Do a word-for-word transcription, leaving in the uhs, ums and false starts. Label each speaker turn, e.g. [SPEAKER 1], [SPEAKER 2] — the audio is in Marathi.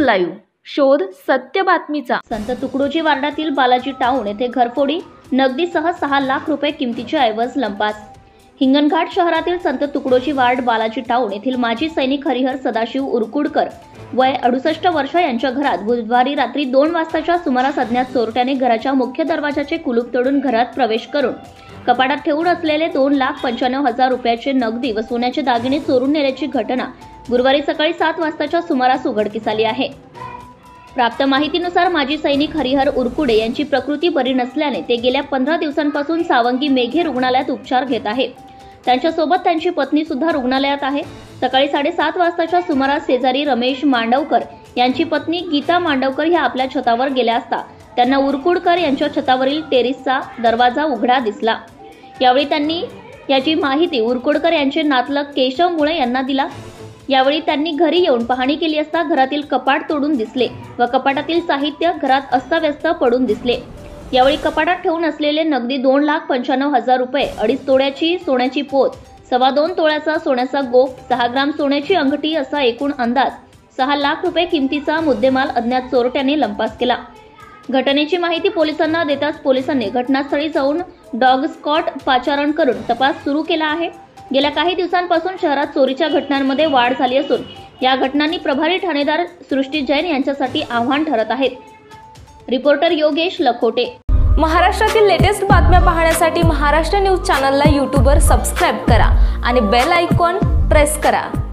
[SPEAKER 1] लाईव्ह शोध सत्य बातमीचा।
[SPEAKER 2] संत तुकडोजी वार्डातील बालाजी टाउन येथे घरफोडी, नगदीसह सहा लाख रुपये किमतीचे ऐवज लंपास। हिंगणघाट शहरातील संत तुकडोजी वार्ड बालाजी टाउन येथील माजी सैनिक हरिहर सदाशिव उरकुडकर वय अडुसष्ट वर्ष यांच्या घरात बुधवारी रात्री दोन वाजताच्या सुमारास अज्ञात चोरट्याने घराच्या मुख्य दरवाजाचे कुलूप तोडून घरात प्रवेश करून कपाटात ठेवून असलेले दोन लाख पंच्याण्णव हजार रुपयाचे नगदी व सोन्याचे दागिने चोरून नेल्याची घटना गुरुवारी सकाळी सात वाजताच्या सुमारास उघडकीस आली आहे। प्राप्त माहितीनुसार माजी सैनिक हरिहर उरकुडे यांची प्रकृती बरी नसल्याने ते गेल्या पंधरा दिवसांपासून सावंगी मेघे रुग्णालयात उपचार घेत आहे। त्यांच्यासोबत त्यांची पत्नी सुद्धा रुग्णालयात आहे। सकाळी साडेसात वाजताच्या सुमारास शेजारी रमेश मांडवकर यांची पत्नी गीता मांडवकर ह्या आपल्या छतावर गेल्या असता त्यांना उरकुडकर यांच्या छतावरील टेरेसचा दरवाजा उघडा दिसला। यावेळी त्यांनी याची माहिती उरकुडकर यांचे नातलग केशव मुळे यांना दिला। यावेळी त्यांनी घरी येऊन पाहणी केली असता घरातील कपाट तोडून दिसले व कपाटातील साहित्य घरात अस्ताव्यस्त पडून दिसले। यावेळी कपाटात ठेवून असलेले नगदी दोन लाख पंच्याण्णव हजार रुपये, अडीच तोळ्याची सोन्याची पोत, सव्वा दोन तोळ्याचा सोन्याचा गोफ, सहा ग्राम सोन्याची अंगठी असा एकूण अंदाज सहा लाख रुपये किमतीचा मुद्देमाल अज्ञात चोरट्याने लंपास केला। घटनेची माहिती पोलिसांना देताच पोलिसांनी घटनास्थळी जाऊन डॉग स्क्वॉड पाचारण करून तपास सुरू केला आहे। गेल्या काही दिवसांपासून शहरात चोरीच्या घटनांमध्ये वाढ झाली असून या घटनांनी प्रभारी ठाणेदार सृष्टी जैन यांच्यासाठी आव्हान ठरत आहेत। रिपोर्टर योगेश लखोटे।
[SPEAKER 1] महाराष्ट्रातील लेटेस्ट बातम्या पाहण्यासाठी महाराष्ट्र न्यूज चॅनलला यूट्यूबवर सबस्क्राइब करा आणि बेल आयकॉन प्रेस करा।